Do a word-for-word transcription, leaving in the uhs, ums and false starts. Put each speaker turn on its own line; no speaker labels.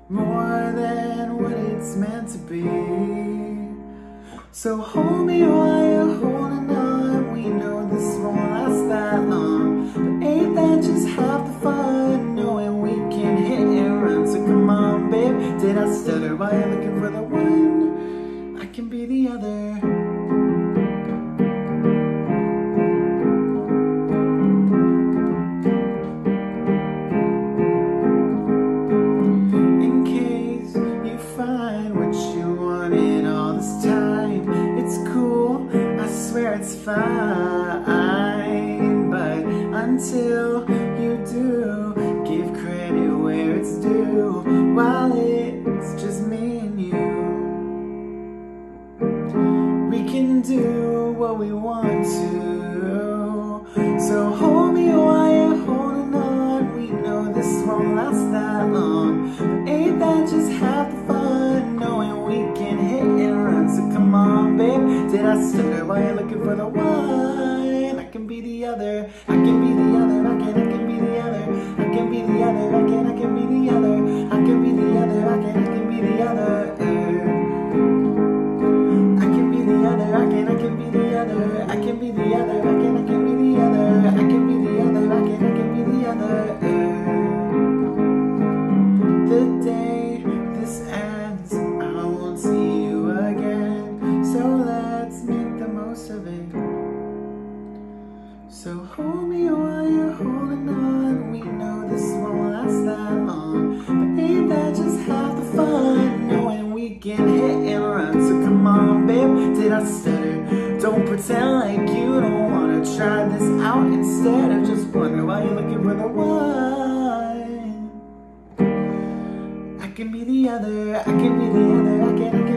more than what it's meant to be. So hold me while you're holding on. We know this won't last that long, but ain't that just half the fun, knowing we can hit and run? So come on, babe, did I stutter while you're looking for the one? I can be the other. It's fine, but until you do, give credit where it's due. While it's just me and you, we can do what we want to. So hold me while you're holding on. We know this won't last that long, but ain't that just half the fun, knowing we can hit and run? So come on, babe, did I stutter while you're looking for the one? I can be the other, I can be the other, I can, I can be the other, I can be the other, I can, I can be the other, I can be the other, I can, I can be the other. I can be the other, I can, I can be the other, I can be the other, I can, I can be the other, I can be the other, I can, I can be the other. The day this ends, I won't see you again, so let's make the most of it. So hold me while you're holding on. We know this won't last that long, but ain't that just half the fun, knowing we can hit and run? So come on, babe, did I stutter? Don't pretend like you don't wanna try this out. Instead of just wonder why you're looking for the one. I can be the other, I can be the other, I can, I can